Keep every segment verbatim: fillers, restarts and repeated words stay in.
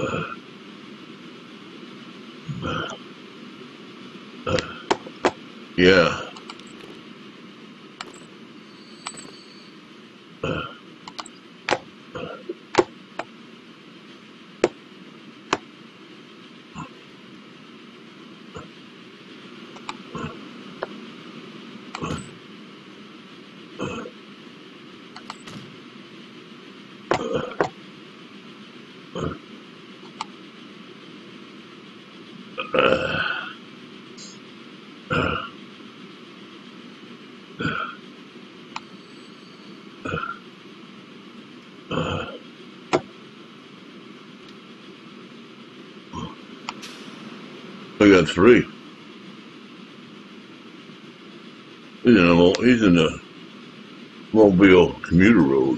Yeah. I got three. He's in a he's in a Mobile commuter road.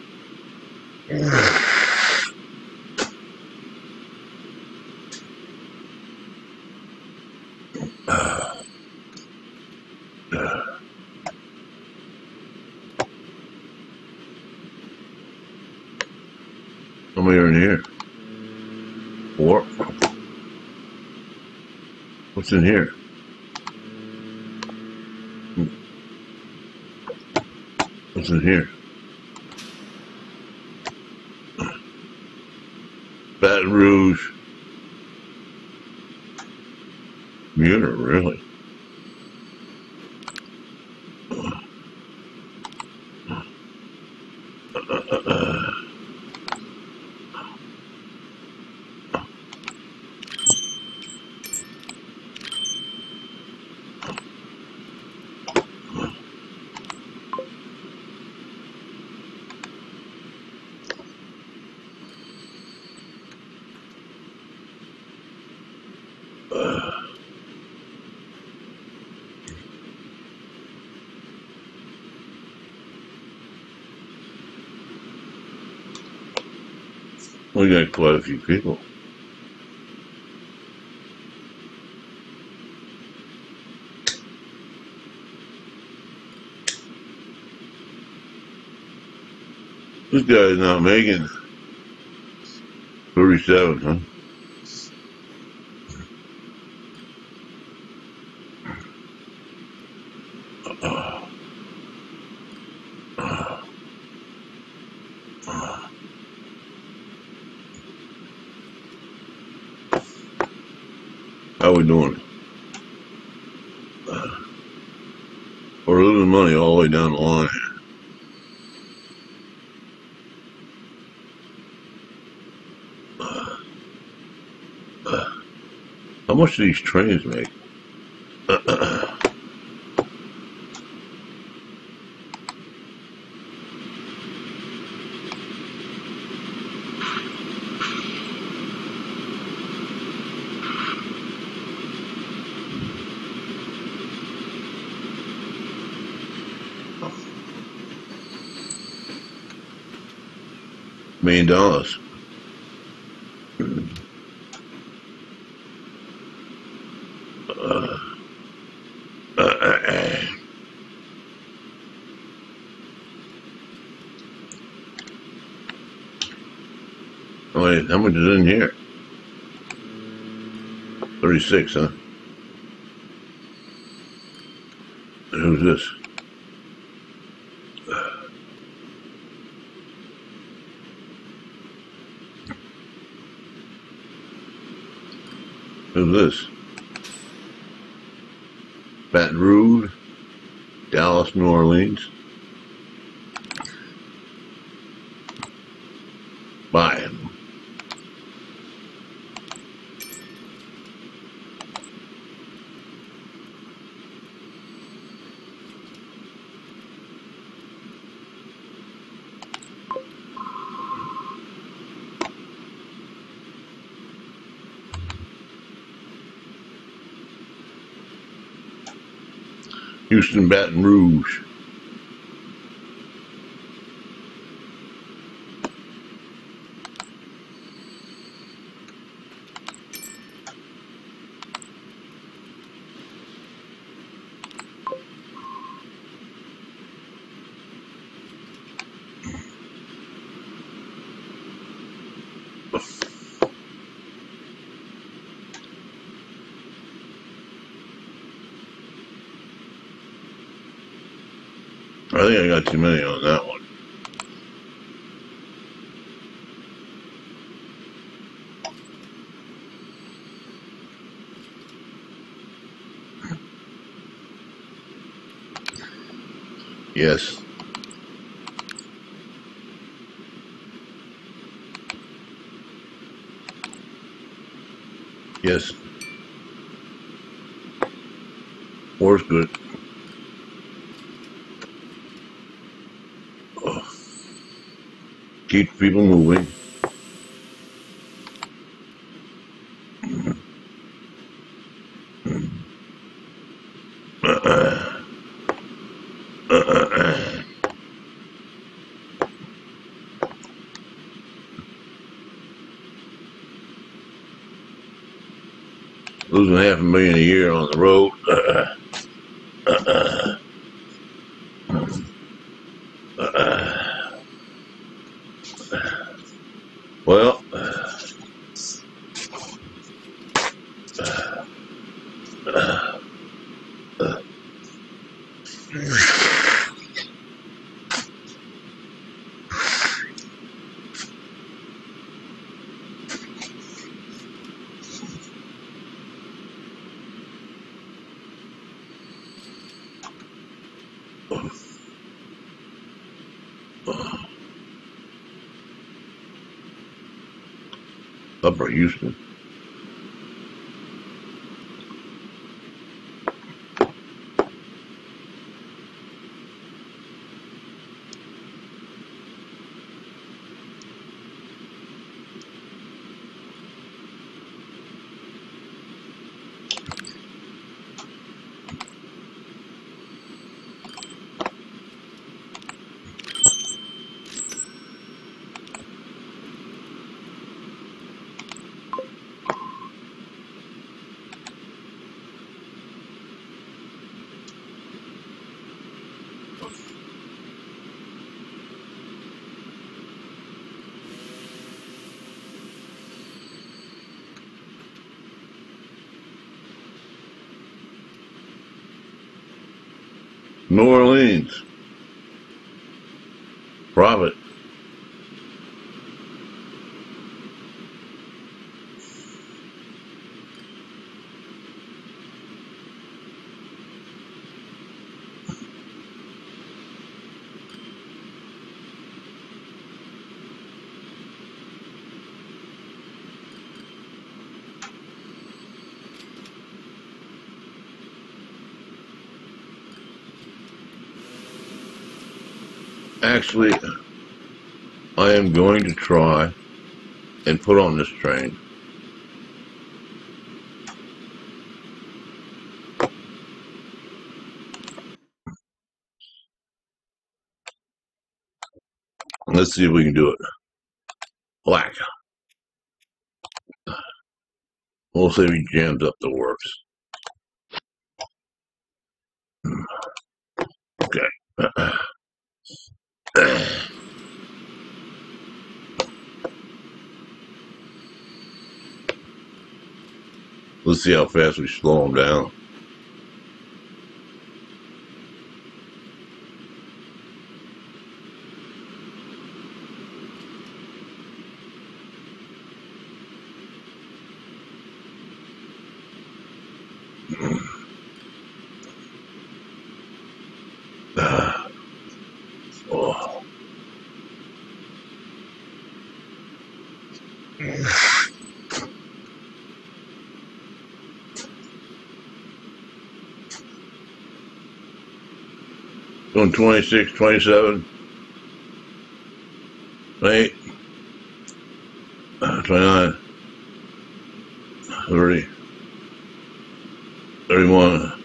How many are in here? Four. What's in here? What's in here? Baton Rouge. Commuter, really? We got quite a few people. This guy's not making thirty-seven, huh? How we doing? Uh, we're losing money all the way down the line here. Uh, uh, how much do these trains make? Uh, million dollars. Uh, uh, uh, wait, how much is in here? thirty-six, huh? Who's this? Who's this? Baton Rouge, Dallas, New Orleans. Bye. Houston, Baton Rouge. I think I got too many on that one. Yes. Yes. Four's good. Oh. Keep people moving. Uh-uh. Uh-uh. Losing half a million a year on the road. Uh-uh. Uh-uh. Uh-uh. Well, uh, uh, uh, Upper Houston. New Orleans. Profit. Actually, I am going to try and put on this train. Let's see if we can do it. Black. We'll see if he jams up the works. Okay. Let's see how fast we slow him down. Oh. Going twenty-six, twenty-seven, twenty-eight, twenty-nine, thirty, thirty-one,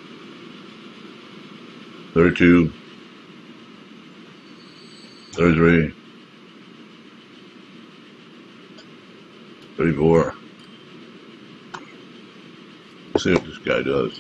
thirty-two, thirty-three, thirty-four. Let's see what this guy does.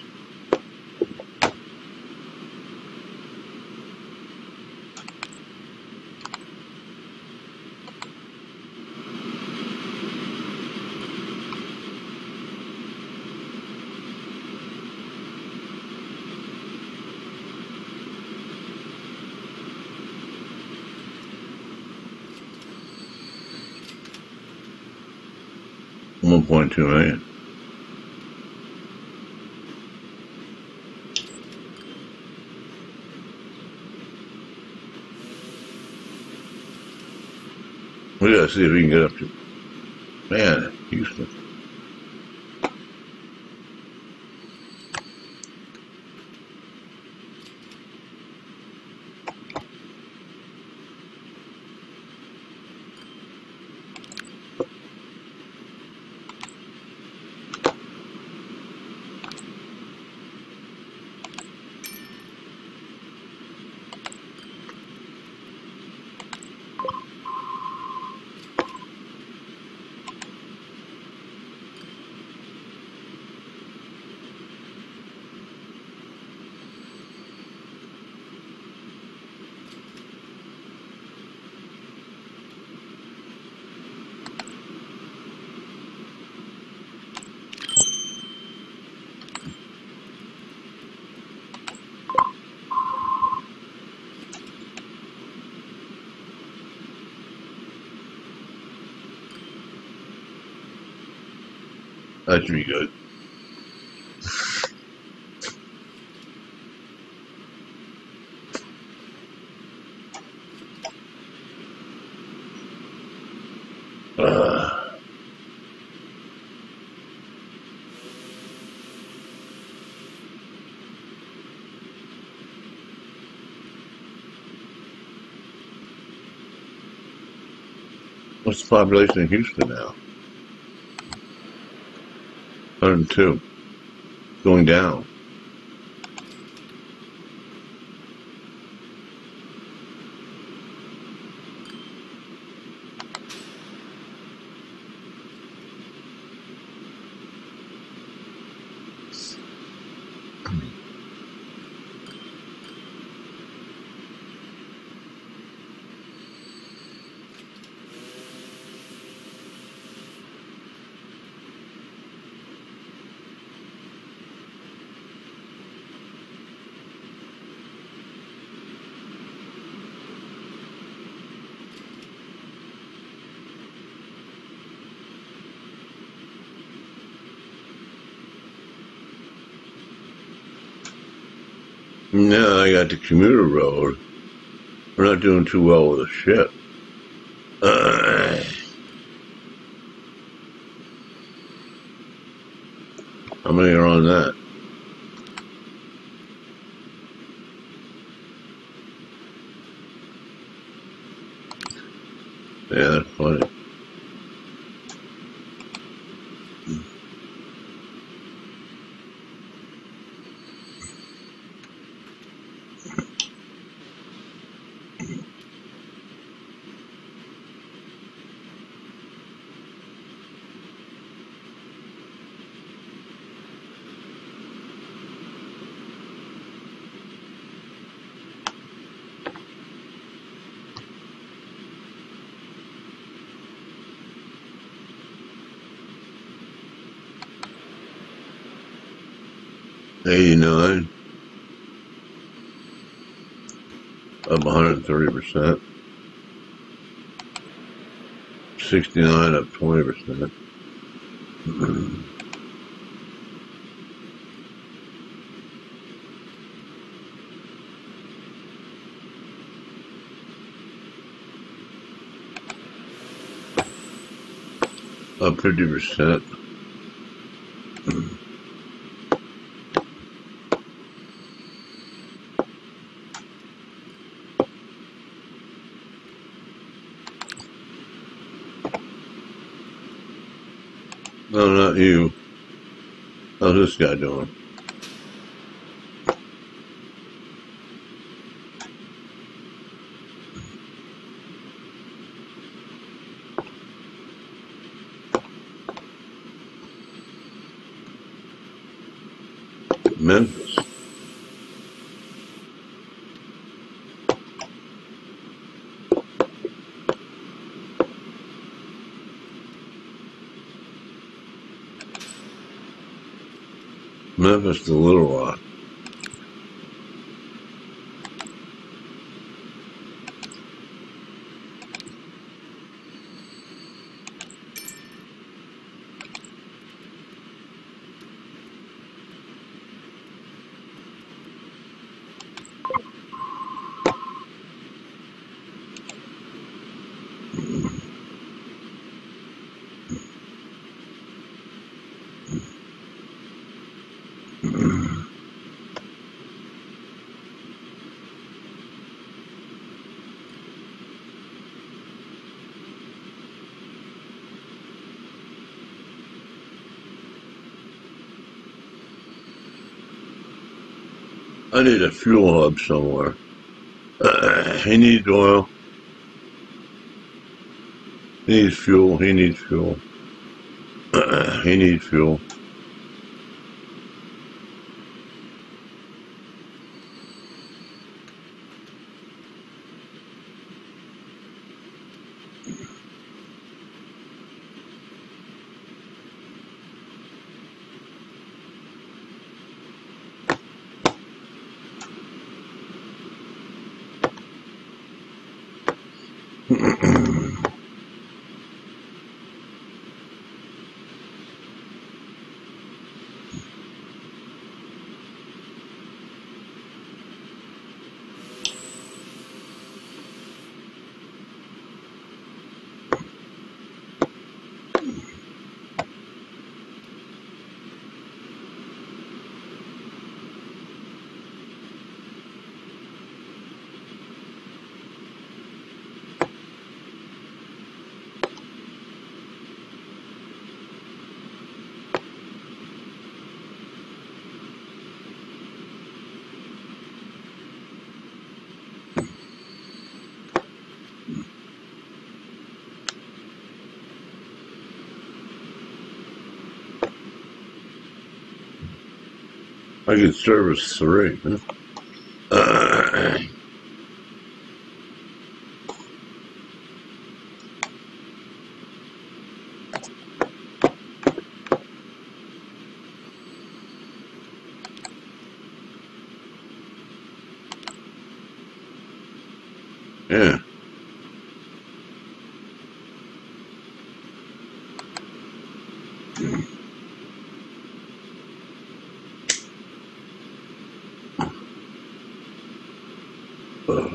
one point two million. We gotta see if we can get up to, man, Houston. That should be good. Uh, what's the population in Houston now? one hundred two. Going down. Now I got the commuter road. We're not doing too well with the ship. Uh, how many are on that? Yeah, that's funny. eighty-nine, up one hundred thirty percent. sixty-nine, up twenty percent. Up fifty percent. No, not you. How's this guy doing? Memphis. Memphis to Little Rock. I need a fuel hub somewhere. Uh, he needs oil. He needs fuel. He needs fuel. Uh, he needs fuel. I can service three. Huh? Uh, yeah. Uh,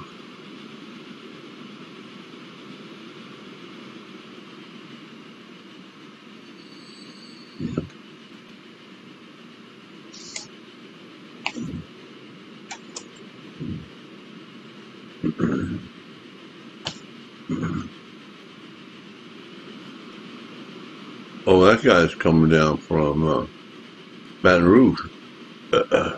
oh, that guy's coming down from uh, Baton Rouge. Uh,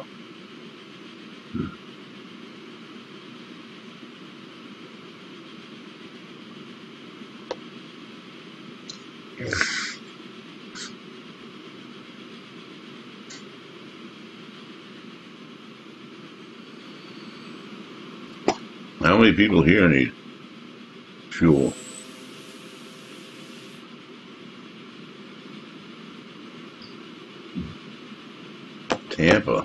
how many people here need fuel? Tampa.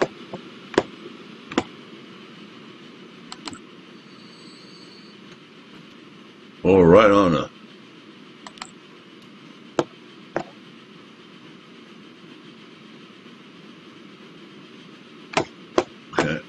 Oh, right on the. Okay.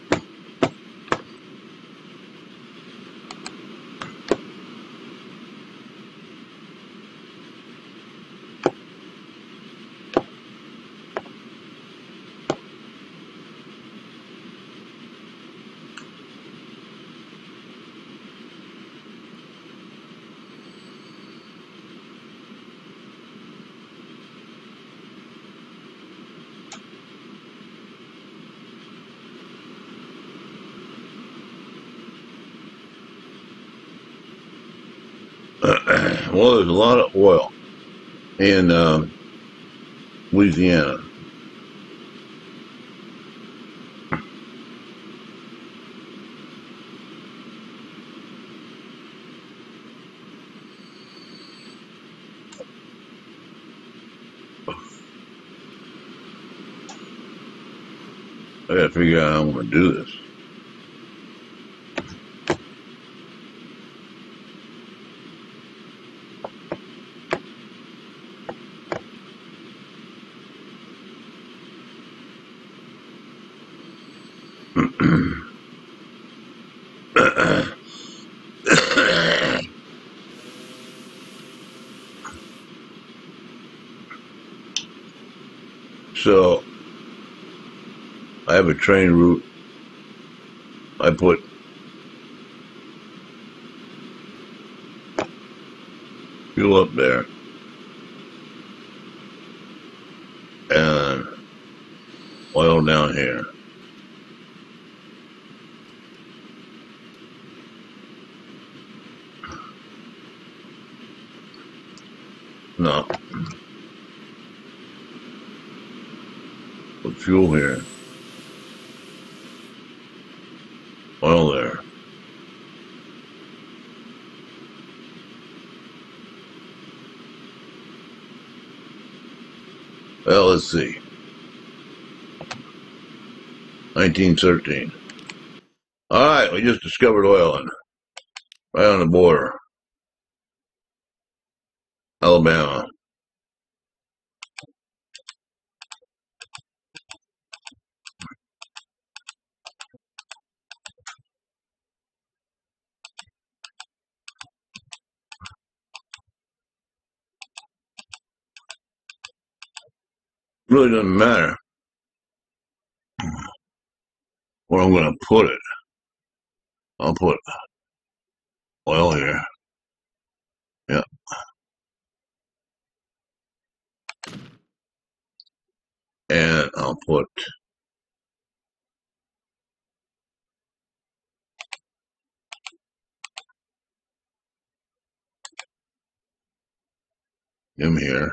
Uh, well, there's a lot of oil in uh, Louisiana. I gotta figure out how I'm gonna do this. So I have a train route. I put fuel up there and oil down here. No. Put fuel here. Oil there. Well, let's see. nineteen thirteen. All right, we just discovered oil in, right on the border. Alabama. Really doesn't matter where I'm going to put it. I'll put oil here. Yeah. And I'll put him here.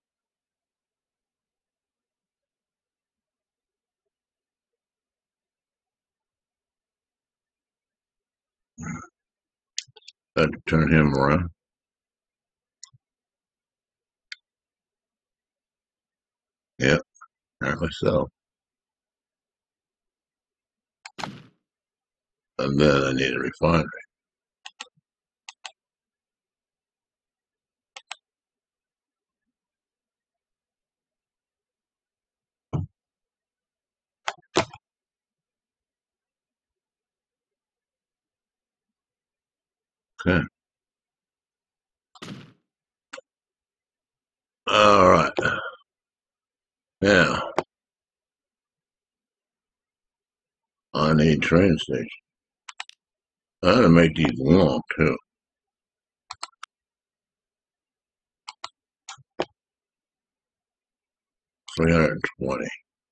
Got to turn him around. Yeah, apparently so. And then I need a refinery. Okay. All right. Now, I need train station. I'm going to make these long, too. three hundred twenty.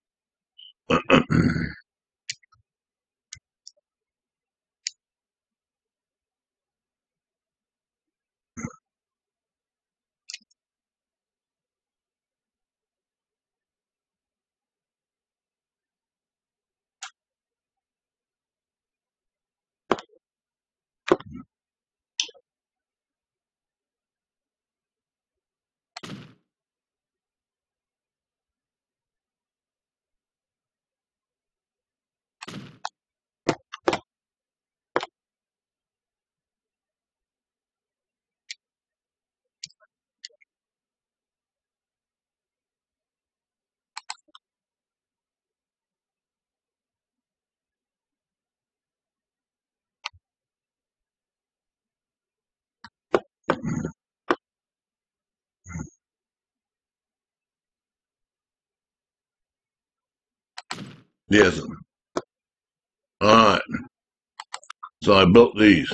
Yes. All right. So I built these.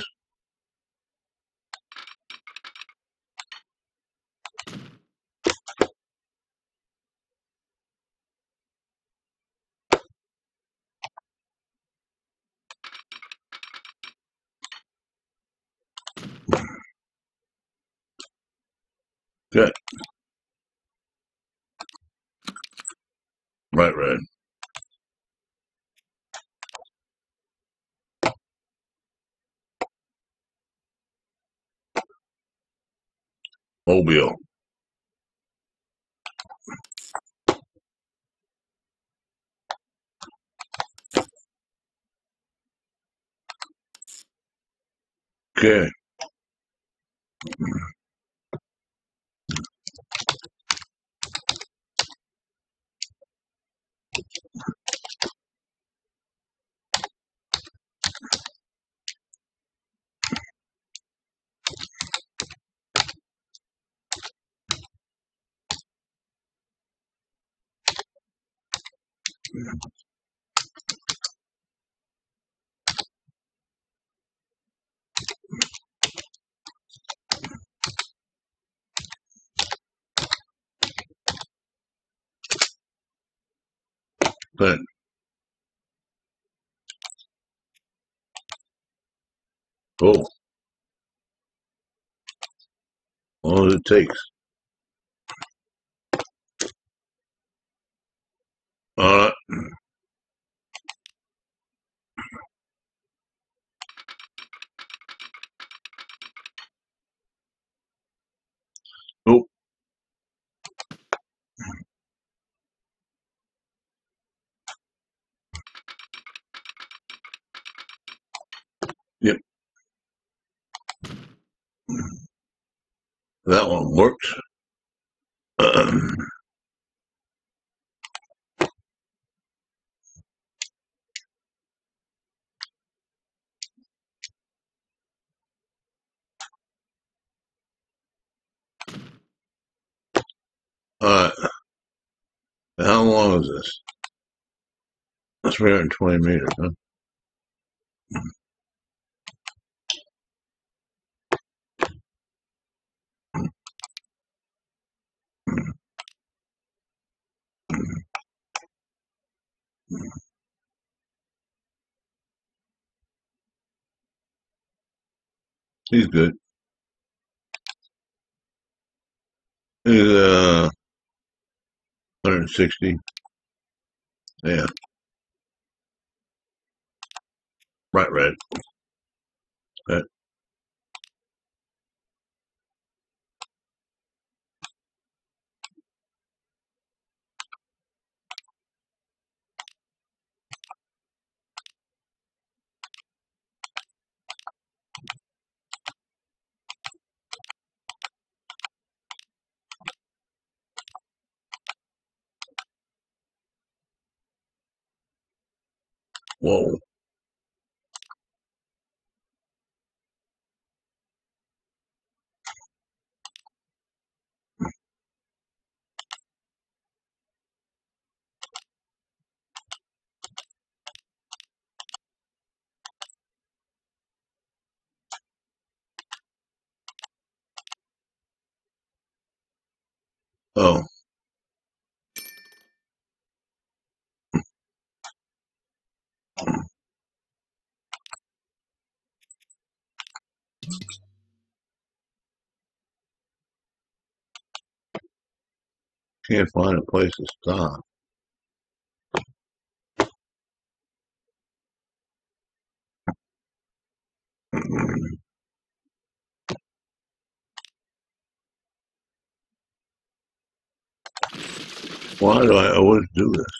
Good. Right, right. Mobile. Okay. But oh, all it takes. All right. Oh, yep. That one works. Um, all right. How long is this? That's three hundred twenty meters, huh? He's good. He's uh one hundred sixty. Yeah, right, red. Right. Whoa. Oh, can't find a place to stop. Why do I always do this?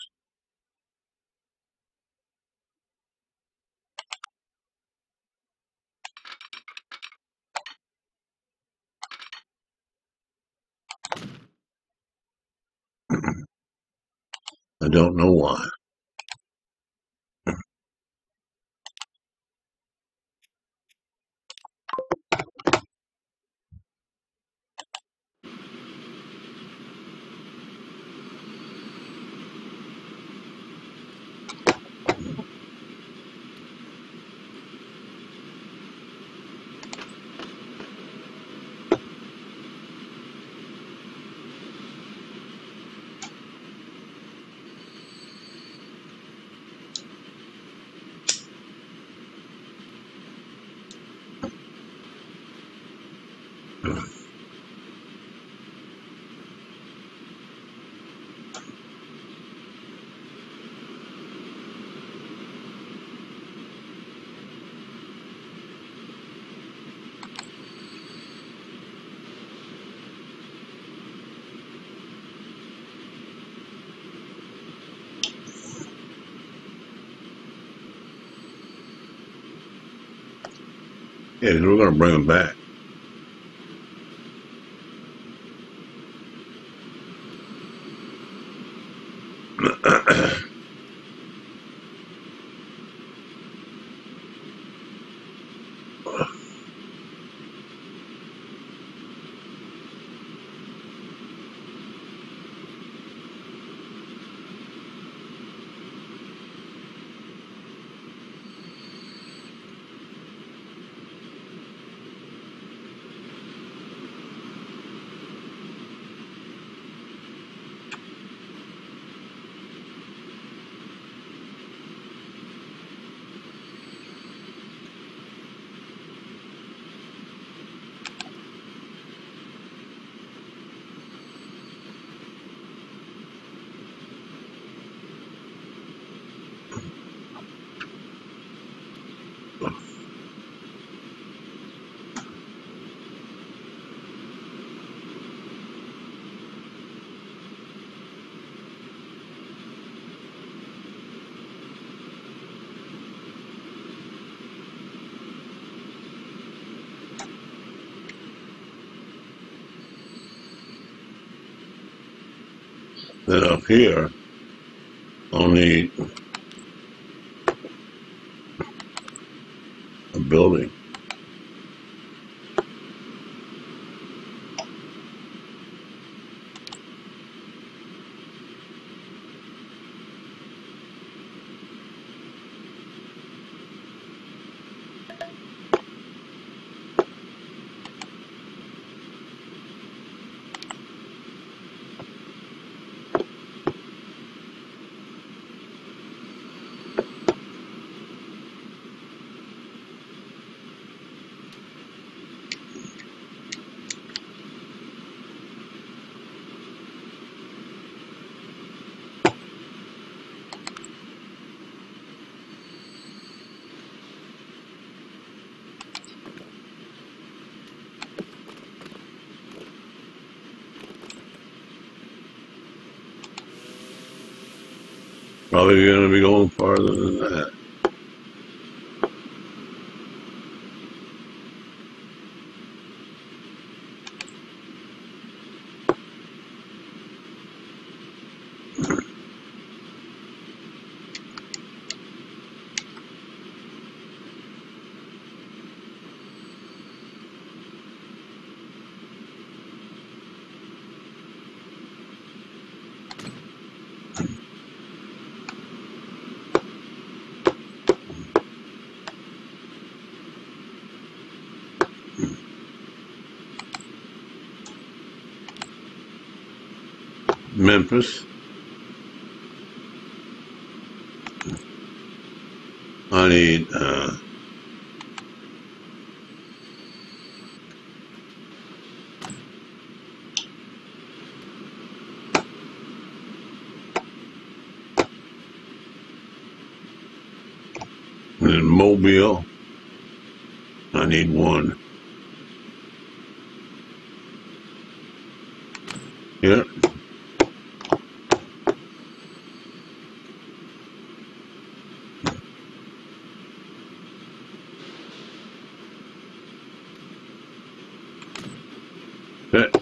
I don't know why. Yeah, we're gonna bring them back. Then up here, I'll need a building. Probably going to be going farther than that. Memphis. I need uh, in Mobile. I need one. Yeah. Okay.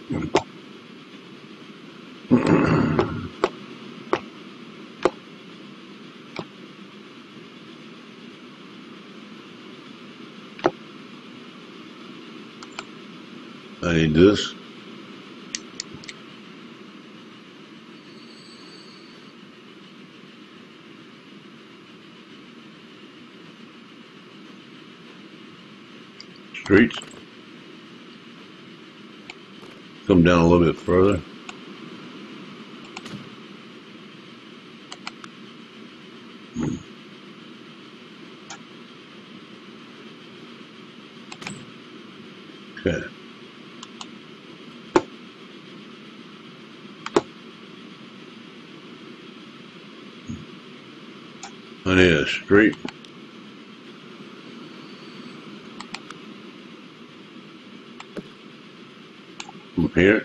I need this. Streets. Come down a little bit further. Okay. I need a street. From here.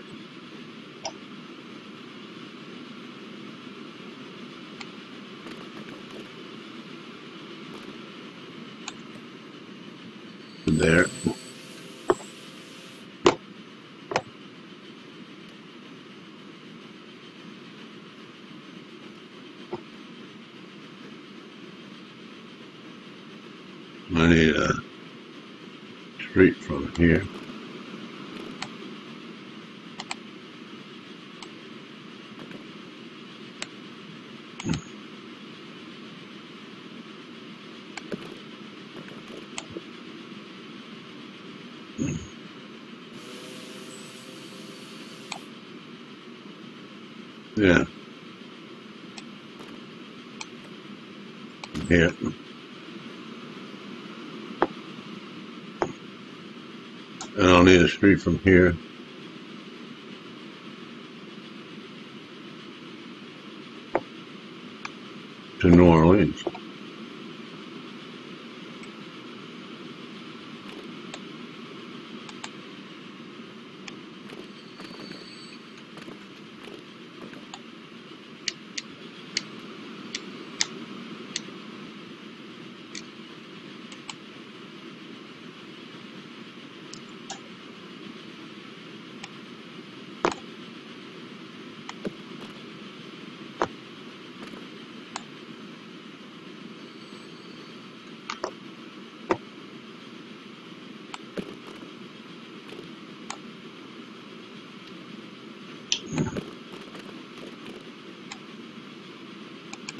To there. I need a street from here. Yeah. Here. And I'll need a street from here to New Orleans.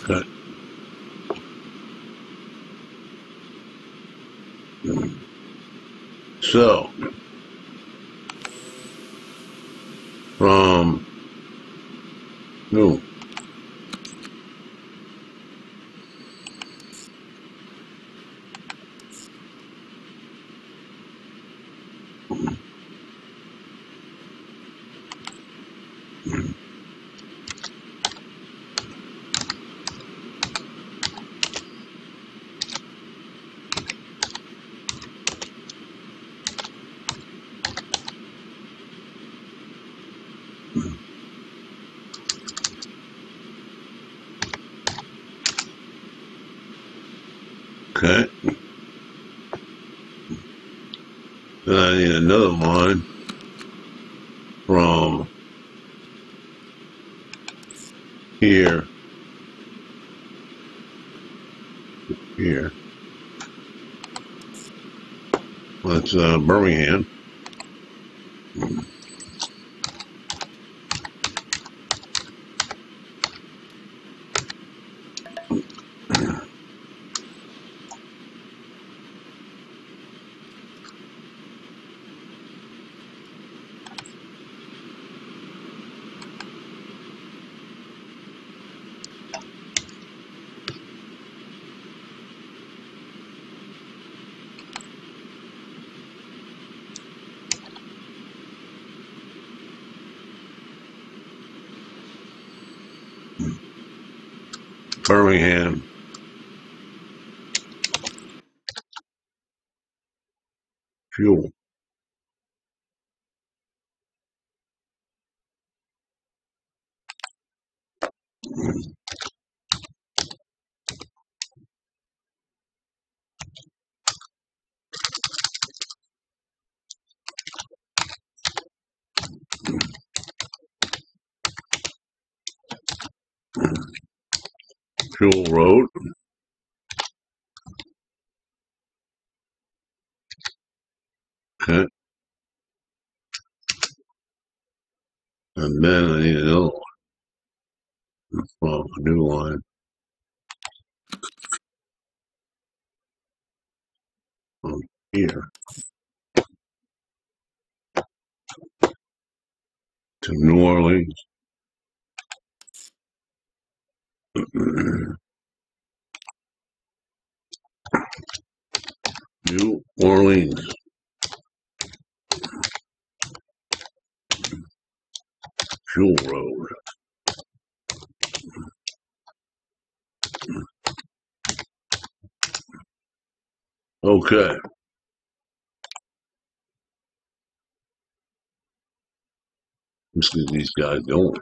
Okay. So, from no. Okay. Then I need another line from here, here. That's uh, Birmingham. Birmingham. Fuel. Fuel Road. Okay. And then I need another one. Well, a new line. From here to New Orleans. New Orleans. Fuel Road. Okay. Let's get these guys going.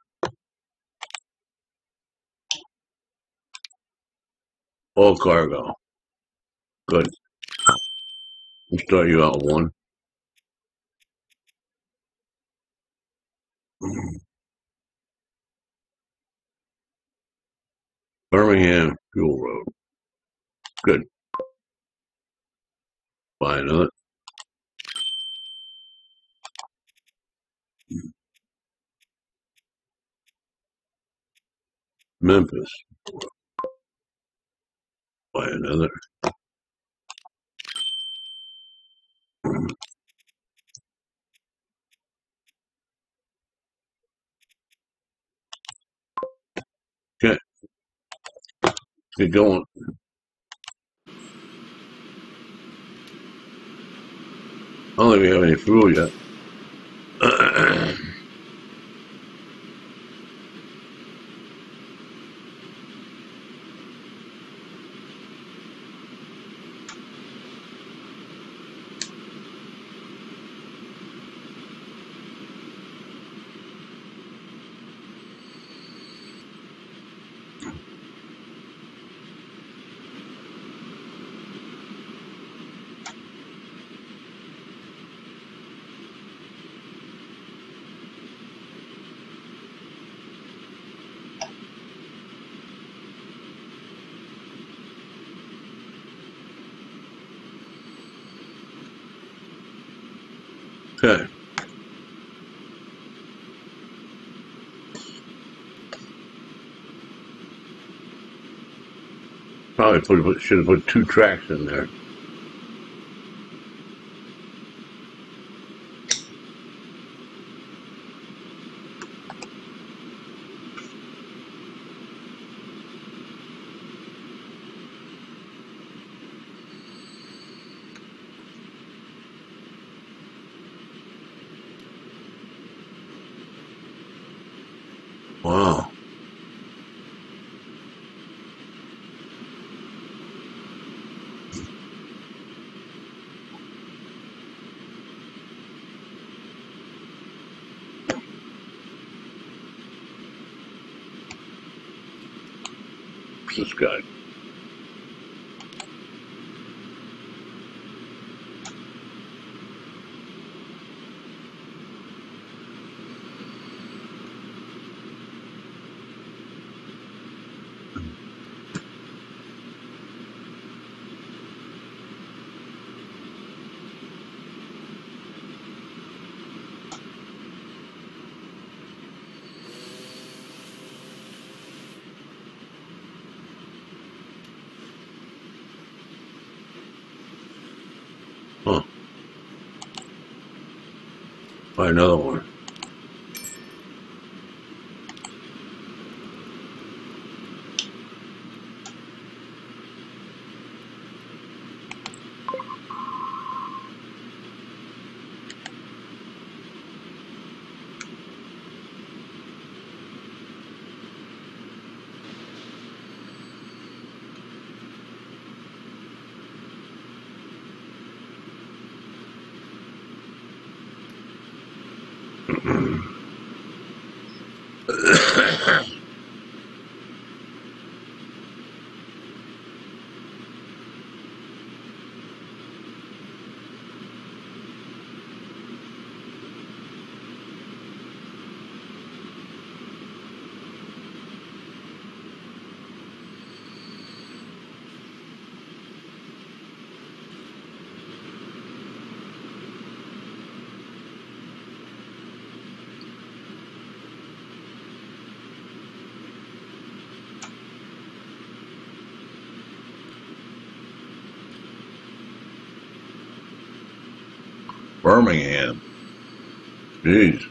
All cargo. Good. We'll start you out one. Birmingham Fuel Road. Good. Buy another. Memphis. Buy another. Okay. Get going. I don't think we have any fuel yet. Okay. Probably put, should have put two tracks in there. Wow. This guy. Huh. Buy another one. Birmingham. Jeez.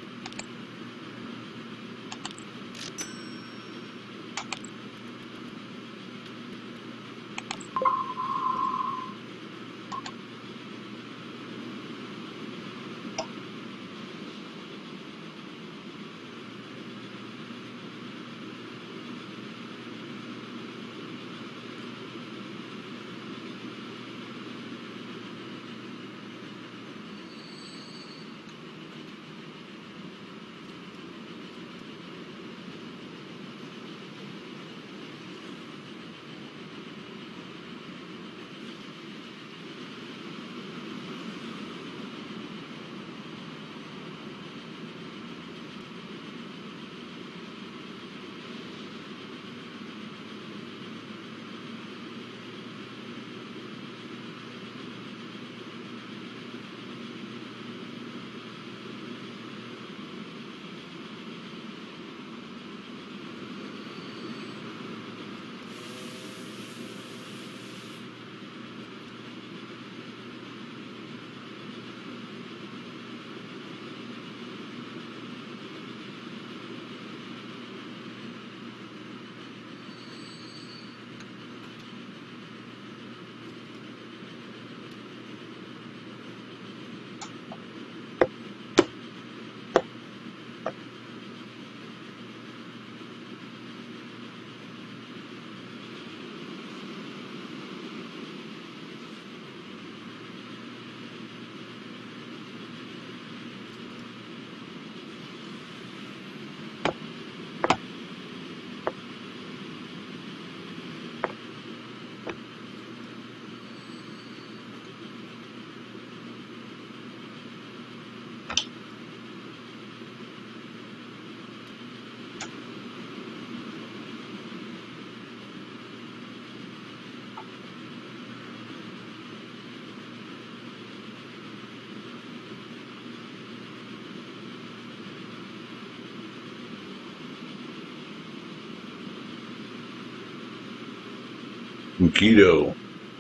Keto.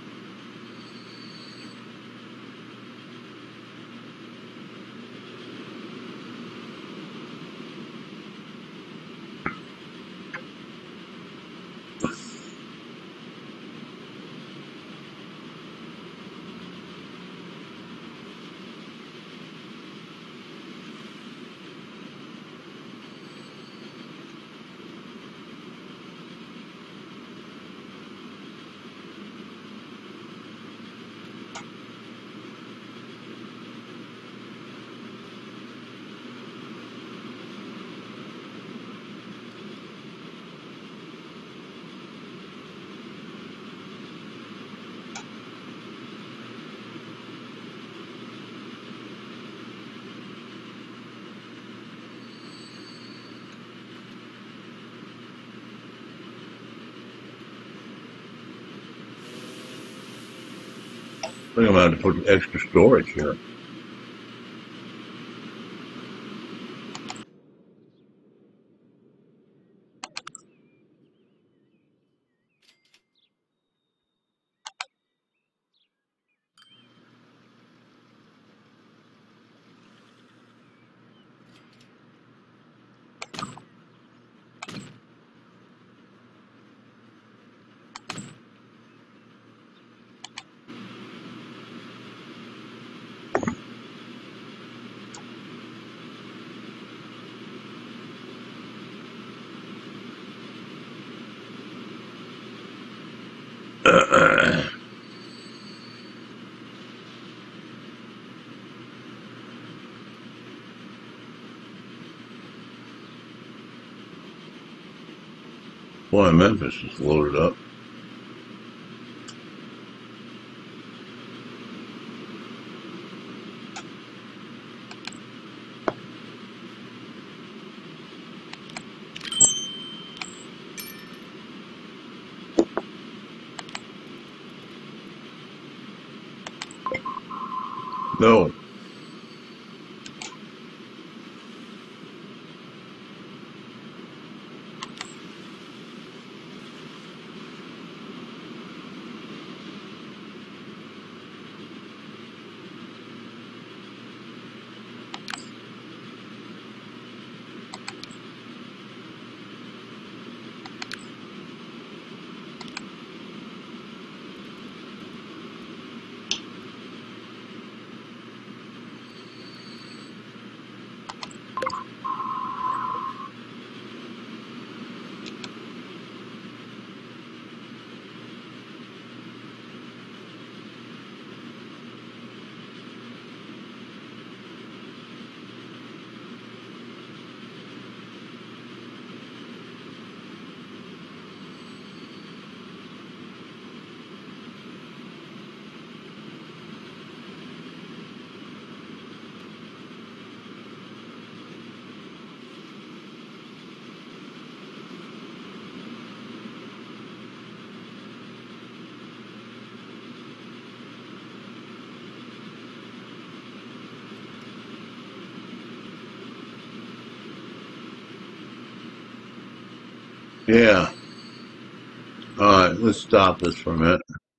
I think I'm going to have to put extra storage here. Uh, boy, Memphis is loaded up. No. Yeah. All right, let's stop this for a minute.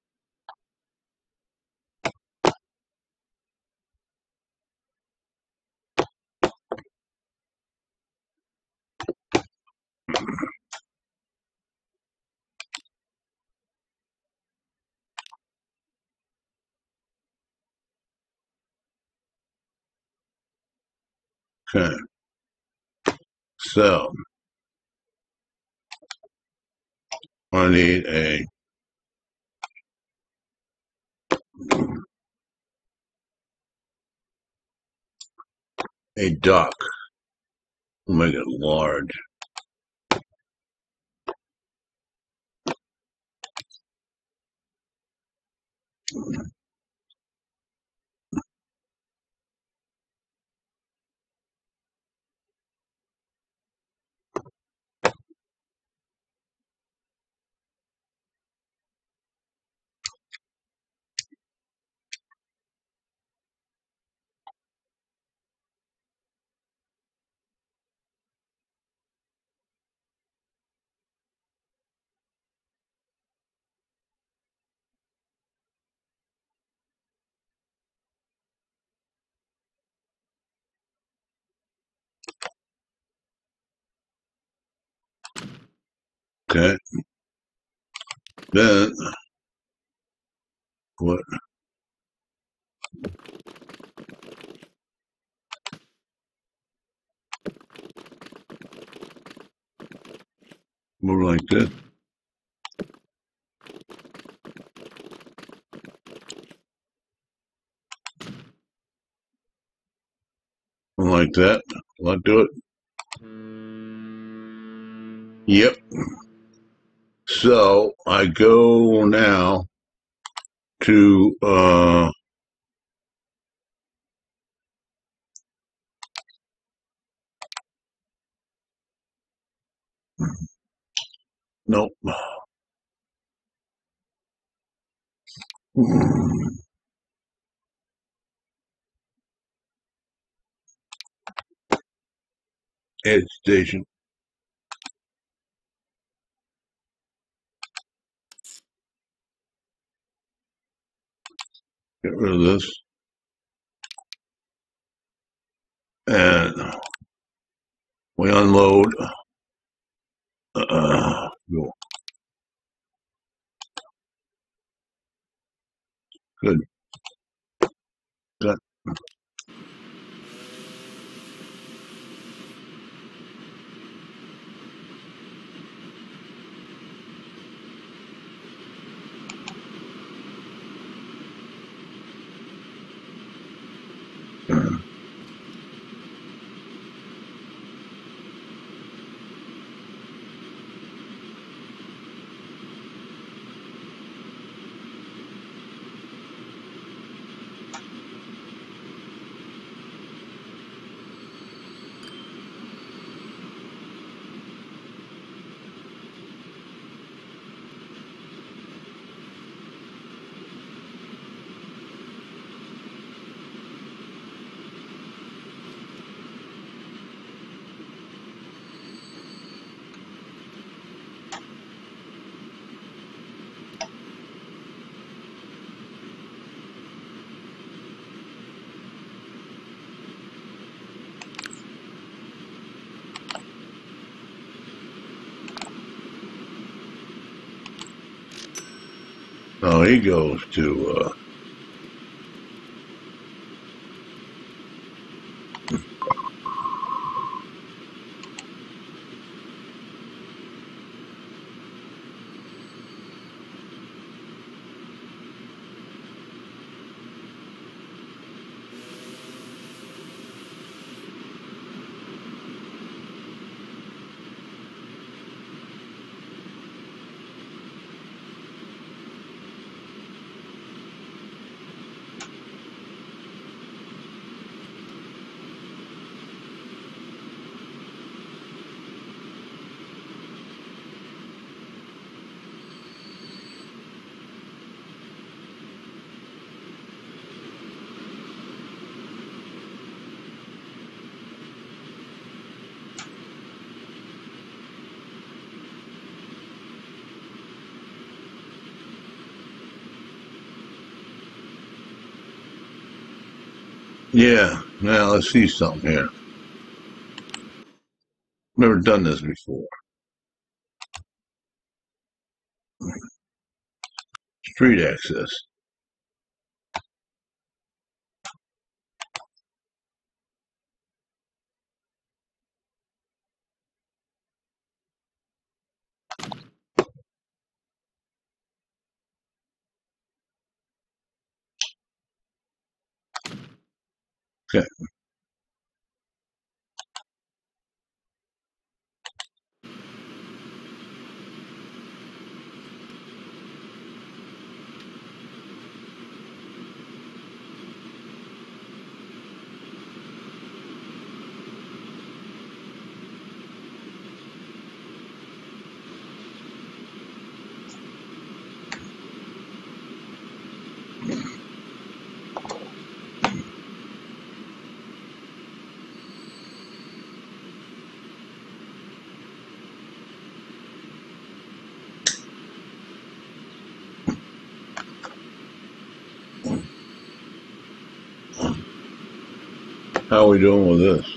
Okay. So I need a a duck. We'll make it large. Okay. Then what? More like this. Like that. Will that do it? Yep. So I go now to uh nope. Edge station. Get rid of this. And we unload. Uh, go. Good. Good. Oh, he goes to uh yeah. Now let's see something here. Never done this before. Street access. Okay. How are we doing with this?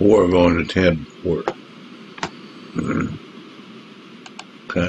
Or going to tab four. Okay.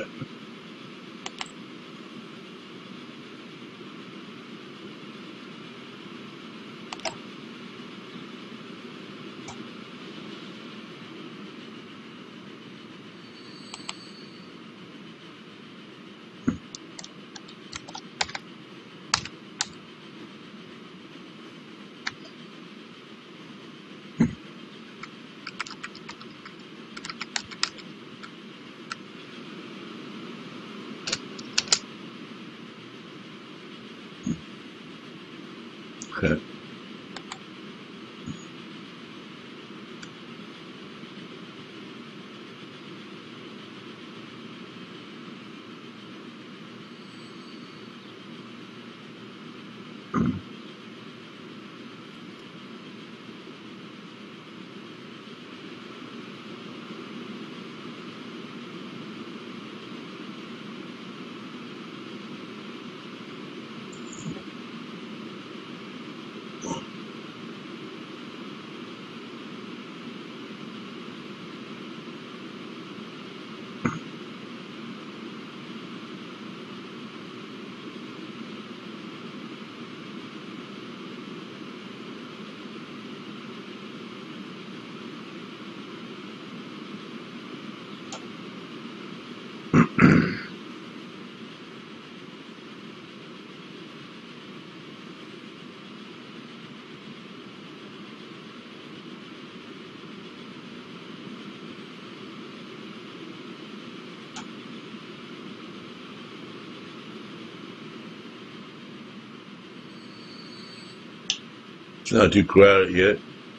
Okay. It's not too crowded yet.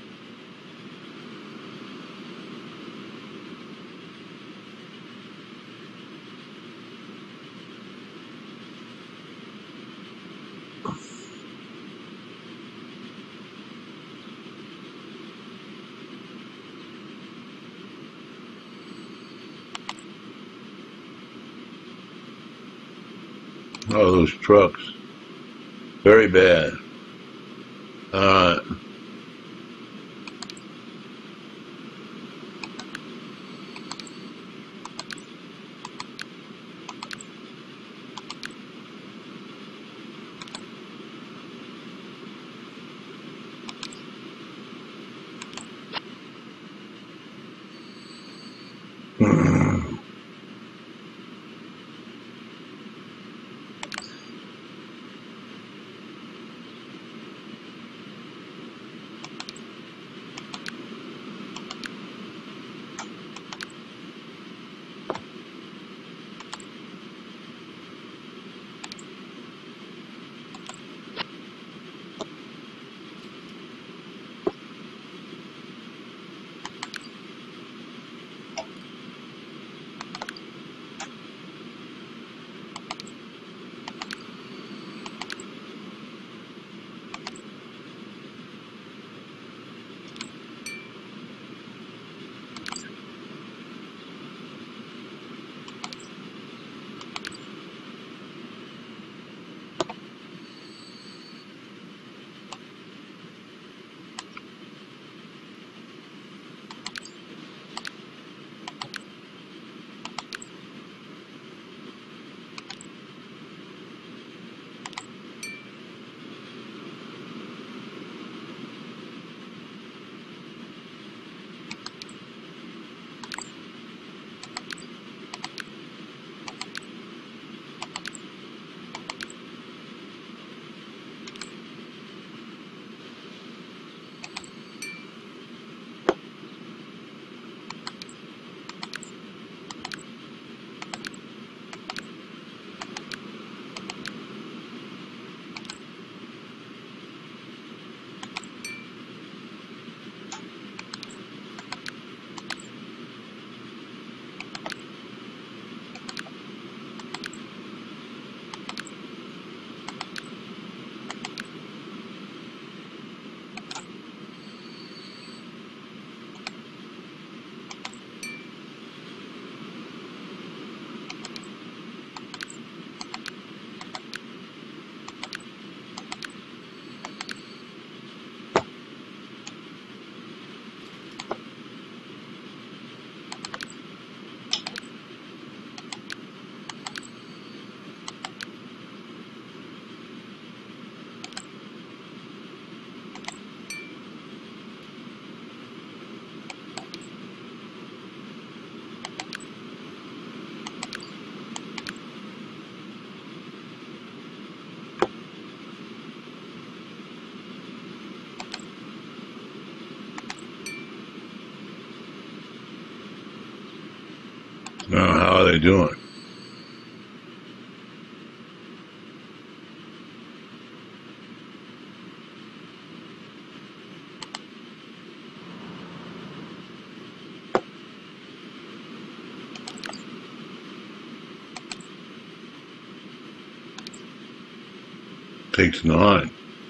Oh, those trucks. Very bad. Uh, Now, how are they doing? Takes nine.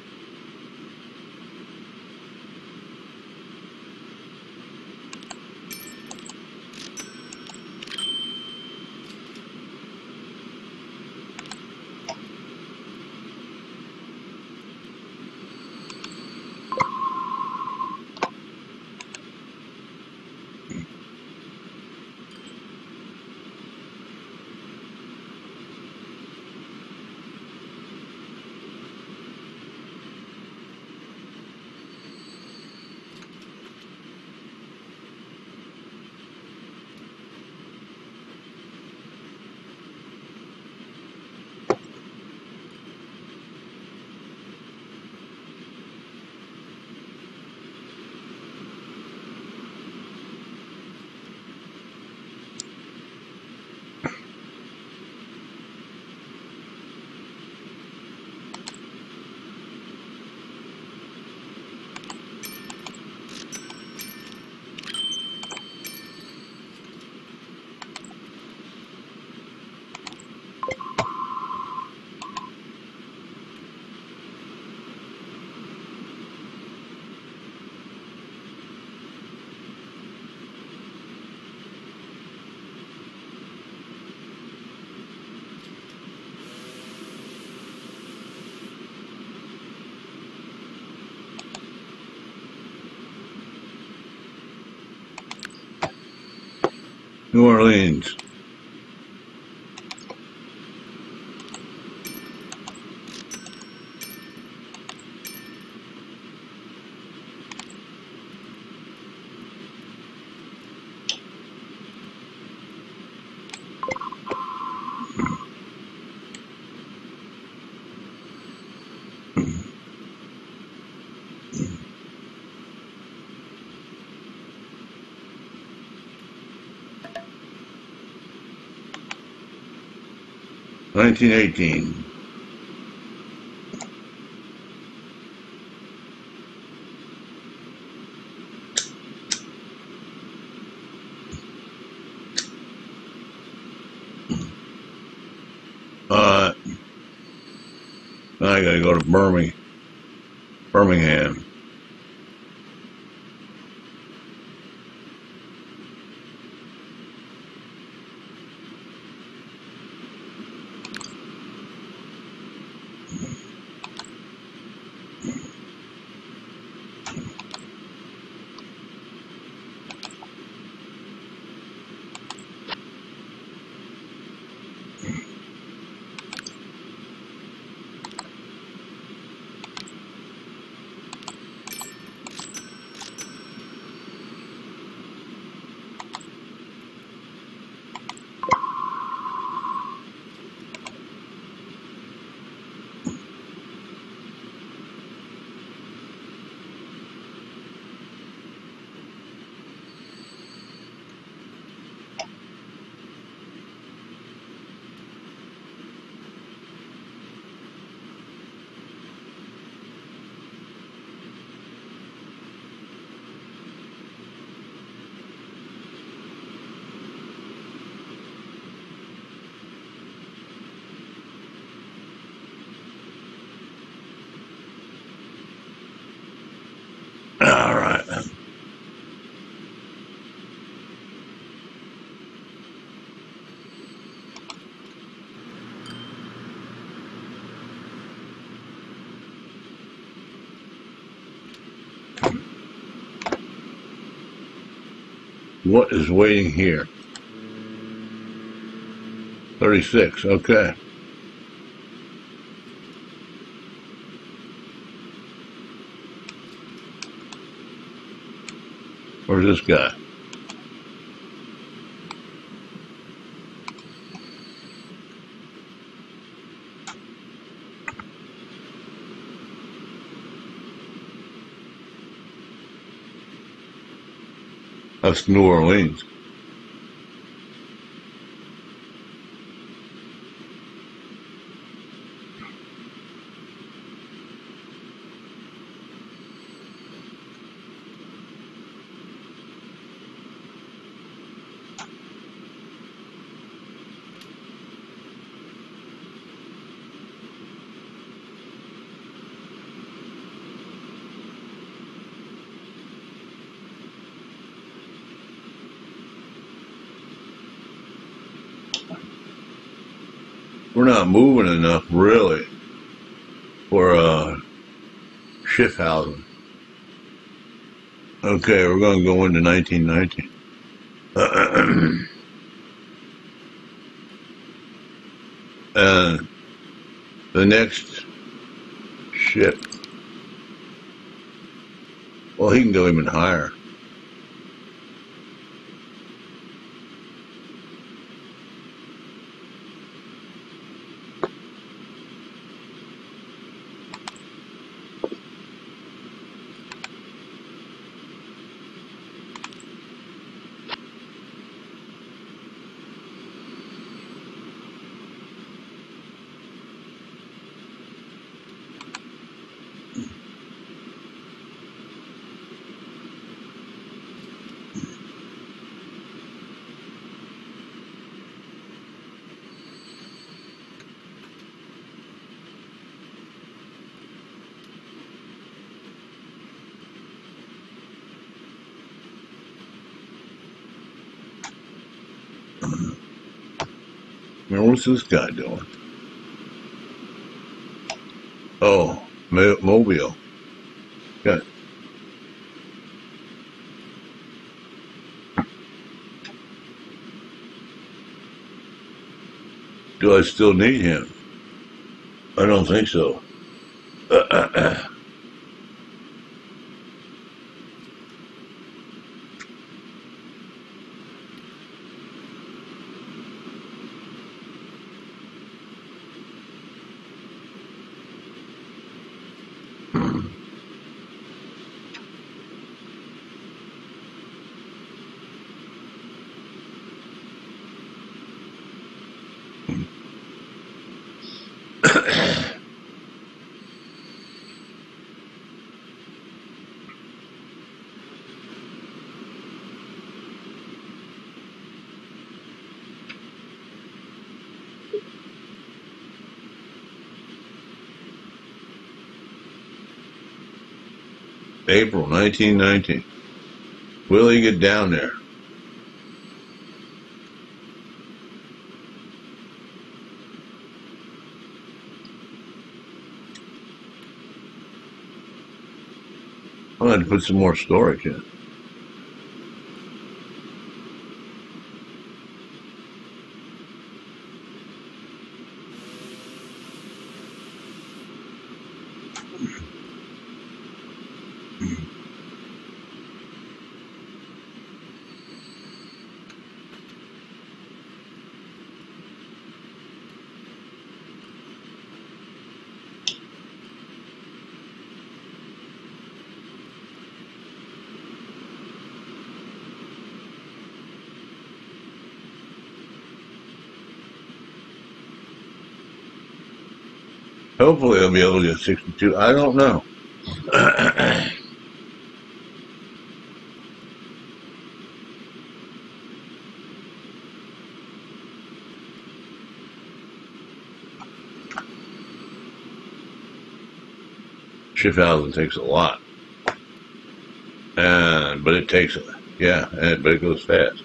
New Orleans. nineteen eighteen. Uh, I gotta go to Birmingham. Birmingham. All right. What is waiting here? thirty-six, okay. Where's this guy? That's New Orleans. we're not moving enough, really, for uh, shift housing. Okay, we're going to go into nineteen nineteen. And the next ship, well, he can go even higher. Now, what's this guy doing? Oh, Mobile. Got Do I still need him? I don't think so. April nineteen nineteen. Will he get down there? I'll have to put some more storage in. Hopefully I'll be able to get sixty-two. I don't know. Shift housing takes a lot. And, but it takes, yeah, and, but it goes fast.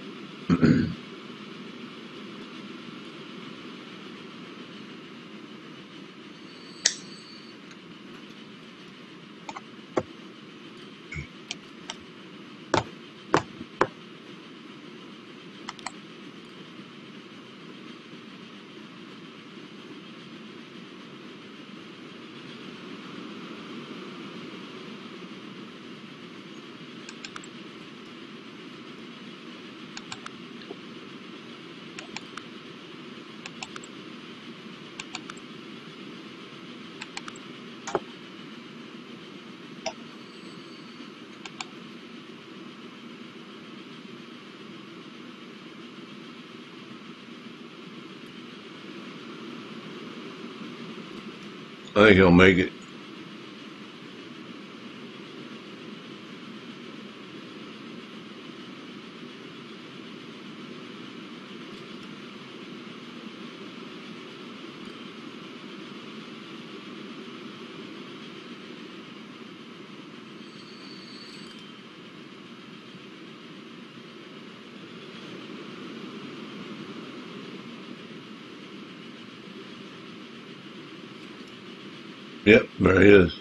I think he'll make it. Yep, there he is.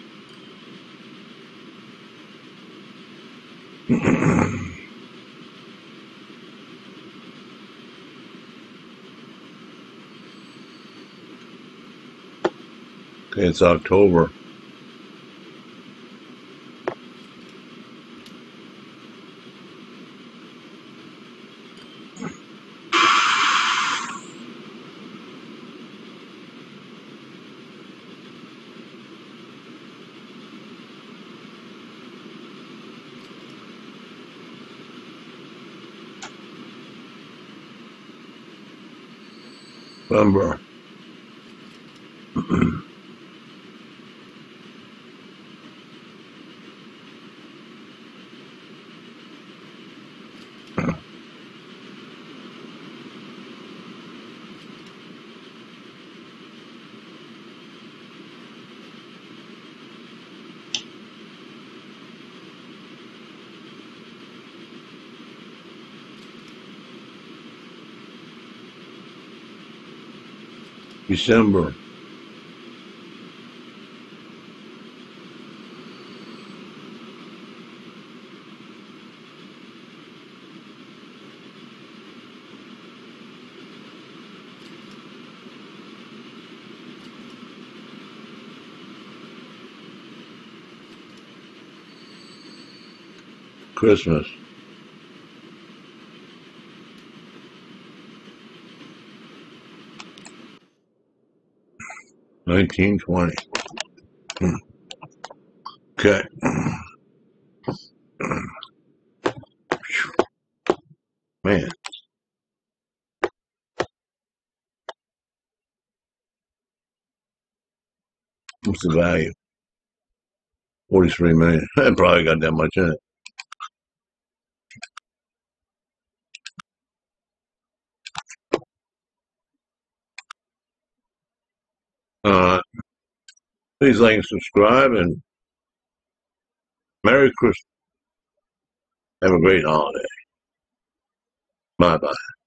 Okay, it's October. November. December. Christmas. nineteen twenty. Okay. Man, what's the value? forty-three million. I probably got that much in it. Uh, please like and subscribe, and Merry Christmas. Have a great holiday. Bye bye.